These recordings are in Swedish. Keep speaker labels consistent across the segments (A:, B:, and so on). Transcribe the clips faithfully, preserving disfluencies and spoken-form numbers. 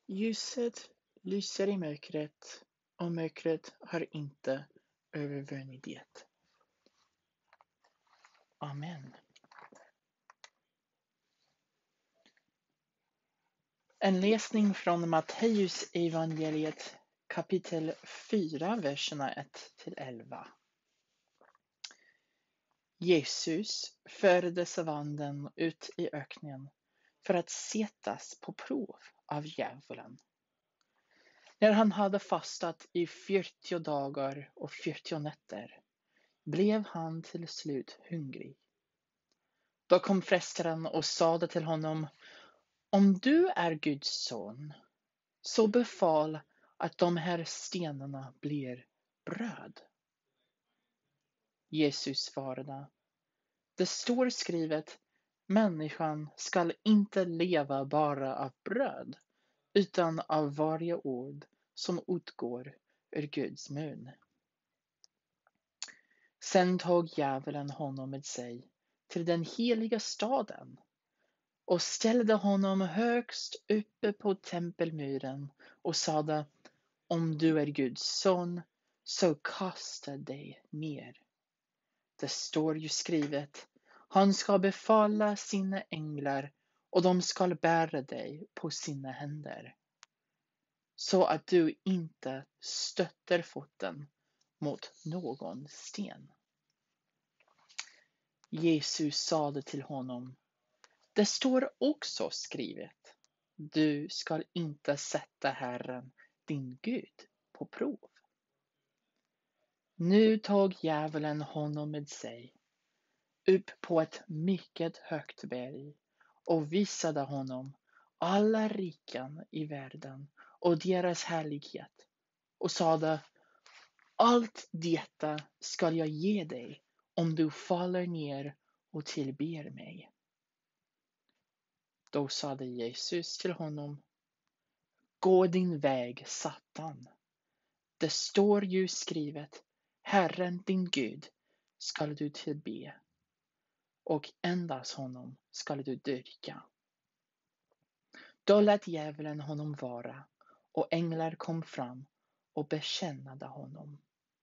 A: Ljuset lyser i mörkret och mörkret har inte övervunnit det. Amen. En läsning från Matteus evangeliet kapitel fyra, verserna ett till elva. Jesus fördes av anden ut i öknen för att sättas på prov av djävulen. När han hade fastat i fyrtio dagar och fyrtio nätter blev han till slut hungrig. Då kom frestaren och sade till honom: Om du är Guds son, så befal att de här stenarna blir bröd. Jesus svarade: Det står skrivet, människan skall inte leva bara av bröd, utan av varje ord som utgår ur Guds mun. Sen tog djävulen honom med sig till den heliga staden och ställde honom högst uppe på tempelmuren och sade: Om du är Guds son, så kasta dig ner. Det står ju skrivet, han ska befalla sina änglar och de ska bära dig på sina händer, så att du inte stöter foten mot någon sten. Jesus sade till honom: Det står också skrivet, du ska inte sätta Herren, din Gud, på prov. Nu tog djävulen honom med sig upp på ett mycket högt berg och visade honom alla riken i världen och deras härlighet och sade: Allt detta ska jag ge dig om du faller ner och tillber mig. Då sade Jesus till honom: Gå din väg, Satan. Det står ju skrivet, Herren din Gud skall du tillbe, och endast honom skall du dyrka. Då lät djävulen honom vara, och änglar kom fram och bekännade honom.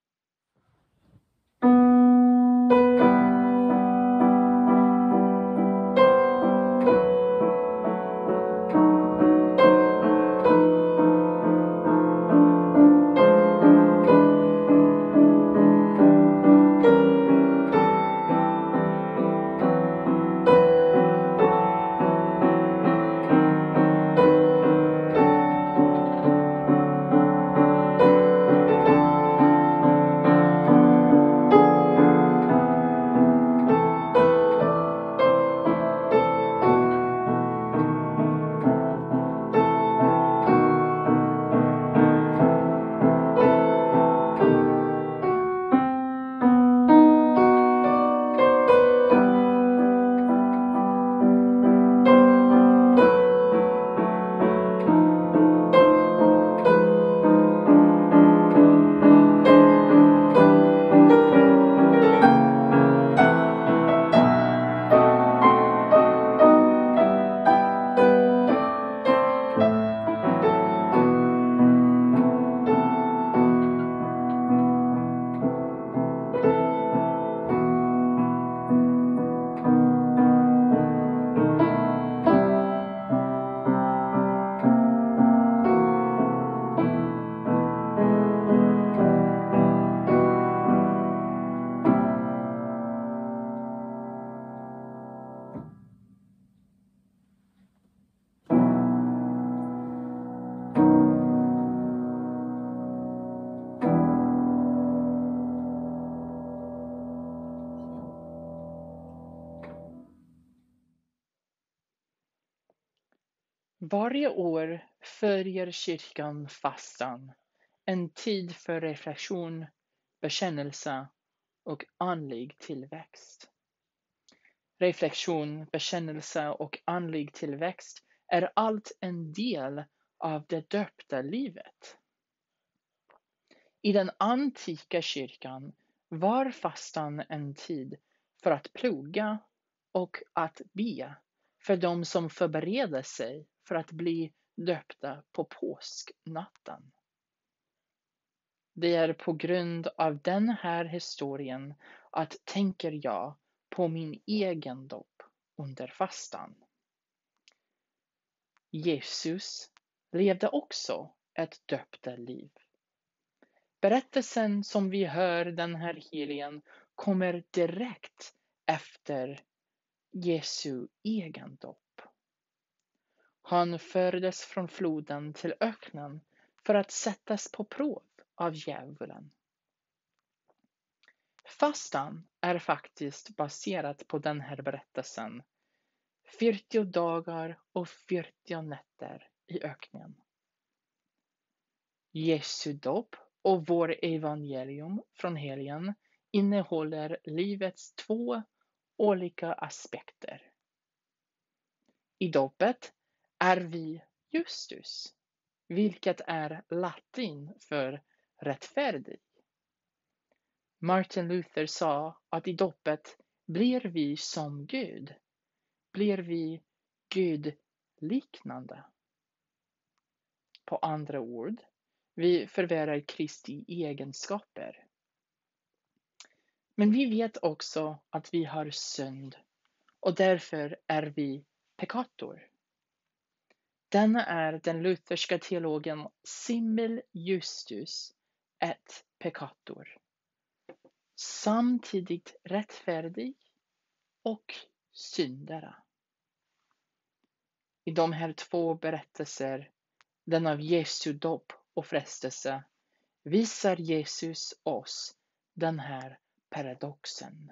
A: Varje år följer kyrkan fastan, en tid för reflektion, bekännelse och andlig tillväxt. Reflektion, bekännelse och andlig tillväxt är allt en del av det döpta livet. I den antika kyrkan var fastan en tid för att plugga och att be för de som förbereder sig för att bli döpta på påsknatten. Det är på grund av den här historien att tänker jag på min egen dop under fastan. Jesus levde också ett döpta liv. Berättelsen som vi hör den här helgen kommer direkt efter Jesu egen dop. Han fördes från floden till öknen för att sättas på prov av djävulen. Fastan är faktiskt baserat på den här berättelsen. fyrtio dagar och fyrtio nätter i öknen. Jesu dop och vår evangelium från helgen innehåller livets två olika aspekter. I dopet är vi justus, vilket är latin för rättfärdig. Martin Luther sa att i dopet blir vi som Gud, blir vi gudliknande. På andra ord, vi förvärvar Kristi egenskaper. Men vi vet också att vi har synd och därför är vi peccator. Denna är den lutherska teologen simul justus et peccator. Samtidigt rättfärdig och syndare. I de här två berättelser, den av Jesu dop och frestelse, visar Jesus oss den här paradoxen.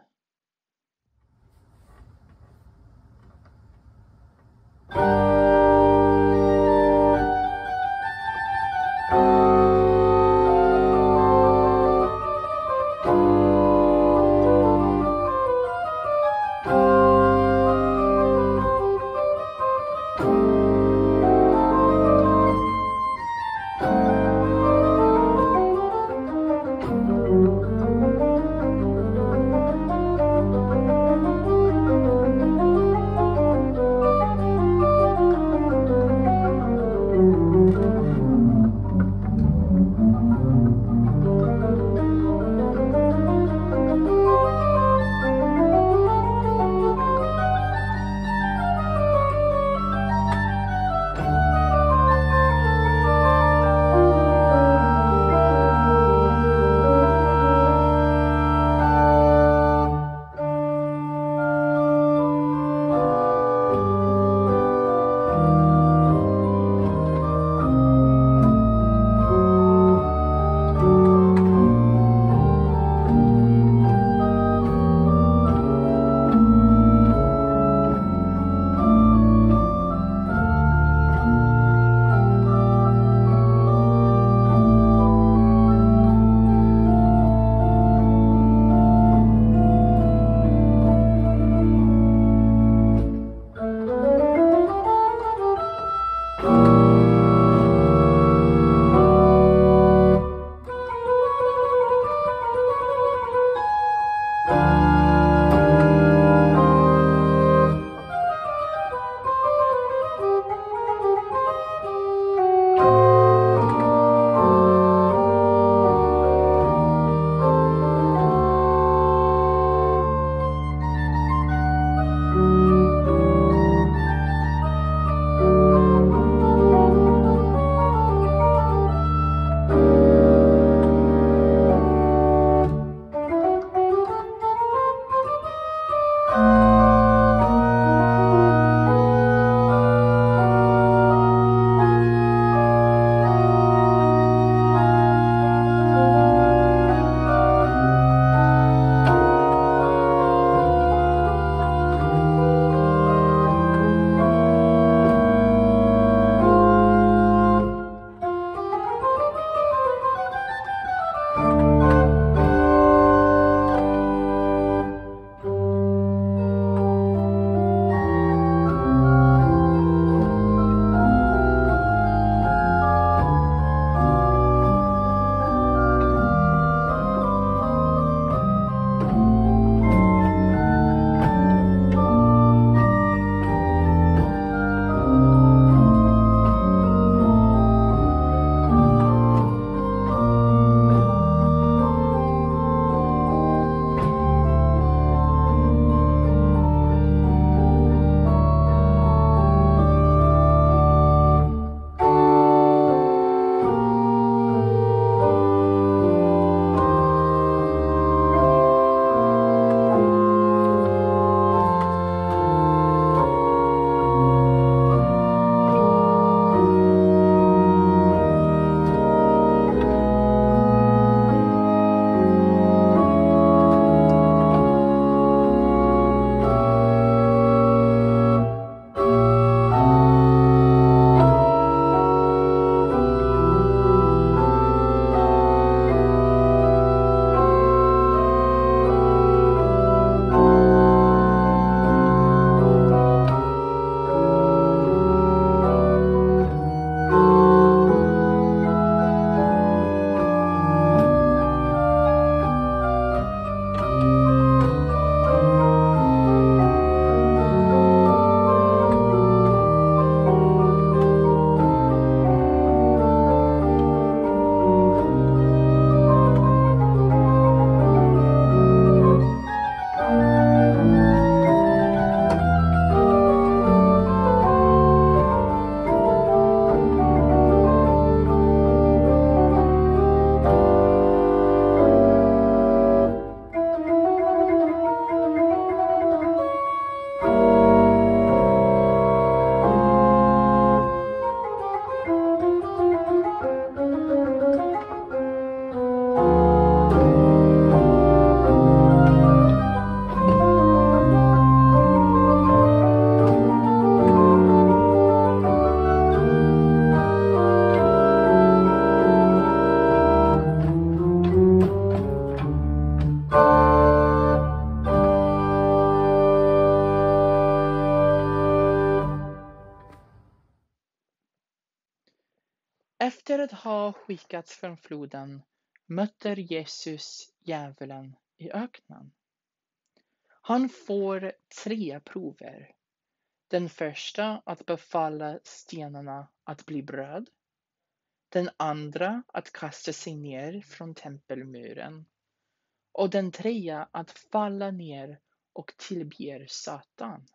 A: Efter att ha skickats från floden möter Jesus djävulen i öknen. Han får tre prover. Den första att befalla stenarna att bli bröd. Den andra att kasta sig ner från tempelmuren. Och den tredje att falla ner och tillber Satan.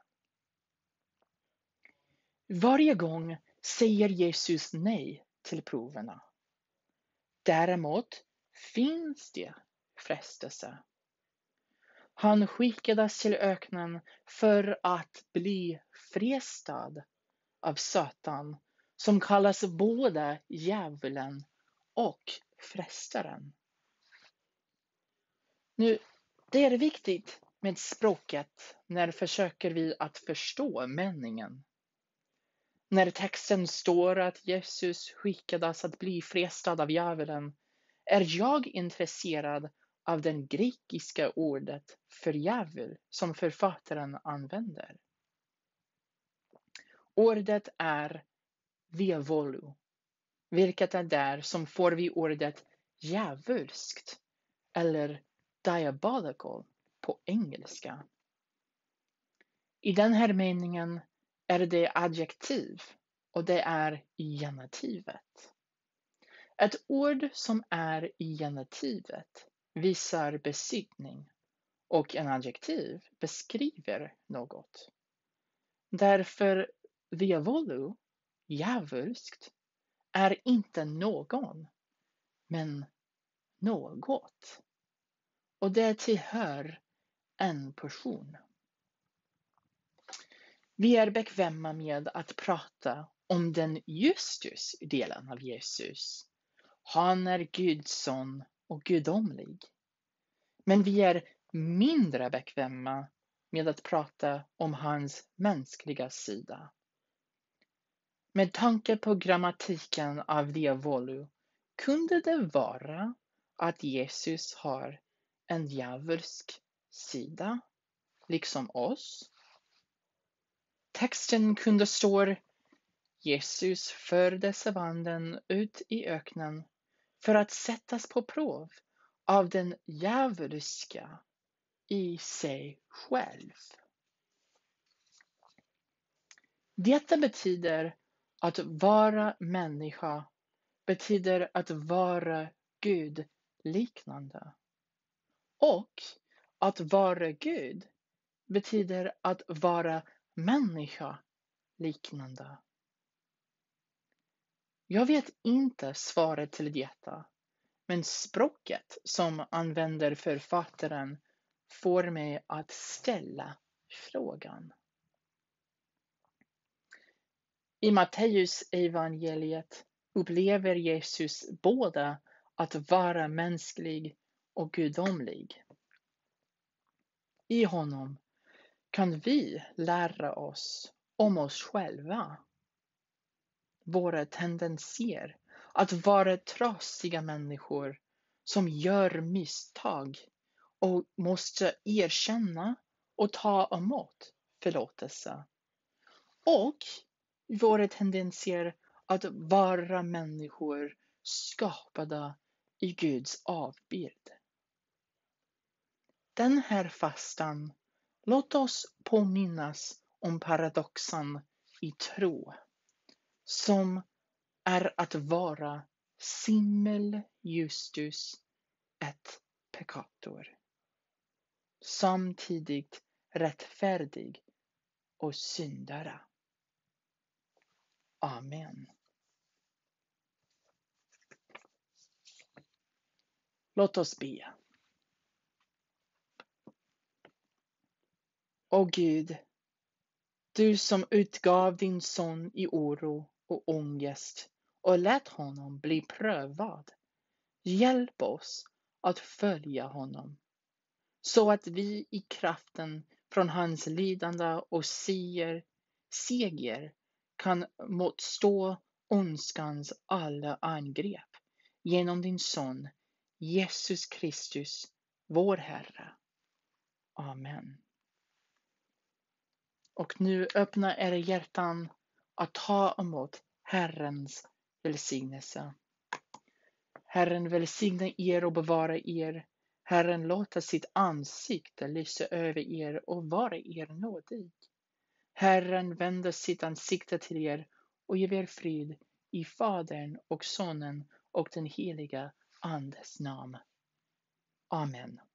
A: Varje gång säger Jesus nej till proverna. Däremot finns det frestelse. Han skickades till öknen för att bli frestad av Satan, som kallas både djävulen och frestaren. Nu, det är viktigt med språket när försöker vi att förstå meningen. När texten står att Jesus skickades att bli frestad av djävulen är jag intresserad av det grekiska ordet för djävul som författaren använder. Ordet är diavolo, vilket är där som får vi ordet djävulskt eller diabolical på engelska. I den här meningen är det adjektiv och det är i genitivet. Ett ord som är i genitivet visar besittning och en adjektiv beskriver något. Därför diavolo, djävulskt, är inte någon, men något. Och det tillhör en person. Vi är bekväma med att prata om den Justus-delen av Jesus. Han är Guds son och gudomlig. Men vi är mindre bekväma med att prata om hans mänskliga sida. Med tanke på grammatiken av diavolo kunde det vara att Jesus har en djävulsk sida, liksom oss. Texten kunde stå: Jesus förde servanten ut i öknen för att sättas på prov av den djävulska i sig själv. Detta betyder att vara människa betyder att vara Gud liknande. Och att vara Gud betyder att vara människa liknande. Jag vet inte svaret till detta, men språket som använder författaren får mig att ställa frågan. I Matteus evangeliet upplever Jesus både att vara mänsklig och gudomlig. I honom kan vi lära oss om oss själva, våra tendenser att vara trasiga människor som gör misstag och måste erkänna och ta emot förlåtelse. Och våra tendenser att vara människor skapade i Guds avbild. Den här fastan, låt oss påminnas om paradoxen i tro, som är att vara simul justus et peccator, samtidigt rättfärdig och syndare. Amen. Låt oss be. Åh Gud, du som utgav din son i oro och ångest och lät honom bli prövad, hjälp oss att följa honom, så att vi i kraften från hans lidande och seger, seger kan motstå ondskans alla angrepp genom din son Jesus Kristus, vår Herre. Amen. Och nu öppna era hjärtan att ta emot Herrens välsignelse. Herren välsigna er och bevara er. Herren låta sitt ansikte lysa över er och vara er nådig. Herren vänder sitt ansikte till er och ger er frid i Fadern och Sonen och den heliga Andes namn. Amen.